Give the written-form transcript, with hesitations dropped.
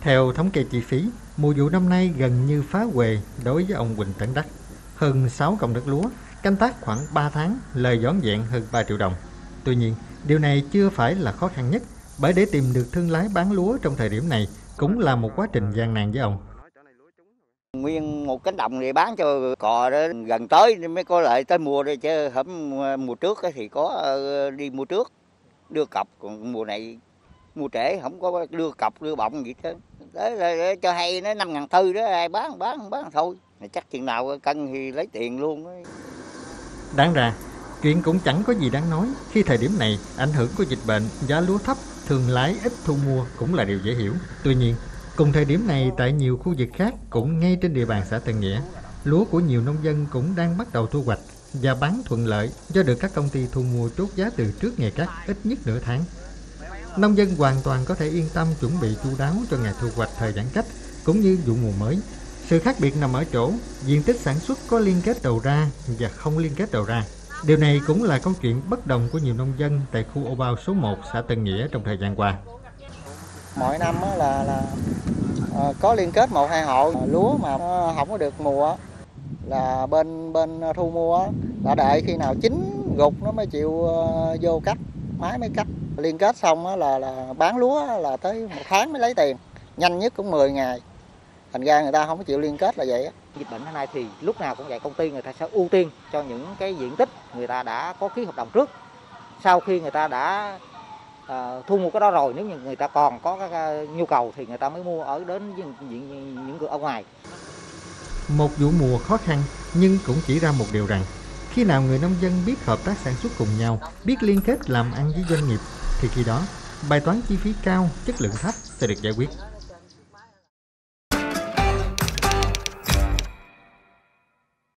Theo thống kê chi phí, mùa vụ năm nay gần như phá huề đối với ông Huỳnh Tấn Đắc. Hơn 6 công đất lúa, canh tác khoảng 3 tháng, lời vỏn vẹn hơn 3 triệu đồng. Tuy nhiên, điều này chưa phải là khó khăn nhất, bởi để tìm được thương lái bán lúa trong thời điểm này cũng là một quá trình gian nan với ông. Nguyên một cánh đồng này bán cho cò đó gần tới mới có lợi tới mua đây, chứ hổng mùa trước thì có đi mua trước đưa cọc, còn mùa này mua trễ không có đưa cọc đưa bọng gì hết. Đấy là cho hay nó 5.000 tư đó, ai bán thôi. Chắc chừng nào cân thì lấy tiền luôn đó. Đáng ra, chuyện cũng chẳng có gì đáng nói khi thời điểm này ảnh hưởng của dịch bệnh, giá lúa thấp, thương lái ít thu mua cũng là điều dễ hiểu. Tuy nhiên, cùng thời điểm này tại nhiều khu vực khác cũng ngay trên địa bàn xã Tân Nghĩa, lúa của nhiều nông dân cũng đang bắt đầu thu hoạch và bán thuận lợi do được các công ty thu mua chốt giá từ trước ngày cắt ít nhất nửa tháng. Nông dân hoàn toàn có thể yên tâm chuẩn bị chu đáo cho ngày thu hoạch thời giãn cách cũng như vụ mùa mới. Sự khác biệt nằm ở chỗ diện tích sản xuất có liên kết đầu ra và không liên kết đầu ra. Điều này cũng là câu chuyện bất đồng của nhiều nông dân tại khu Ô Bao số 1 xã Tân Nghĩa trong thời gian qua. Mỗi năm là có liên kết 1-2 hộ lúa mà không có được mùa là bên thu mua là đợi khi nào chín gục nó mới chịu vô cắt, máy mới cắt. Liên kết xong là bán lúa là tới 1 tháng mới lấy tiền, nhanh nhất cũng 10 ngày. Thành ra người ta không có chịu liên kết là vậy á. Dịch bệnh hôm nay thì lúc nào cũng vậy, công ty người ta sẽ ưu tiên cho những cái diện tích người ta đã có ký hợp đồng trước. Sau khi người ta đã thu mua cái đó rồi, nếu như người ta còn có cái nhu cầu thì người ta mới mua ở đến những người ở ngoài. Một vụ mùa khó khăn nhưng cũng chỉ ra một điều rằng khi nào người nông dân biết hợp tác sản xuất cùng nhau, biết liên kết làm ăn với doanh nghiệp thì khi đó bài toán chi phí cao, chất lượng thấp sẽ được giải quyết.